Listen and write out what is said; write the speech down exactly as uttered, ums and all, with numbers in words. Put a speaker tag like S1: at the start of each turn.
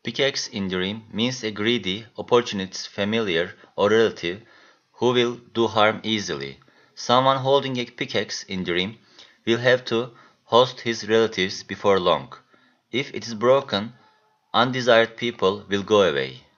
S1: Pickaxe in dream means a greedy, opportunist familiar or relative who will do harm easily. Someone holding a pickaxe in dream will have to host his relatives before long. If it is broken, undesired people will go away.